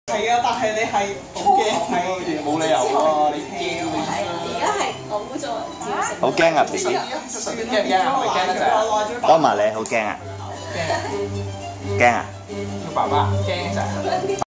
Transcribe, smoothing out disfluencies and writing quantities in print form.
係啊，但係你係好驚係冇理由喎，你驚你。 而家係我污糟啊！ 好驚啊 B B， 驚唔驚啊？驚得滯。 多埋你好驚啊？驚啊？ 叫爸爸驚就係。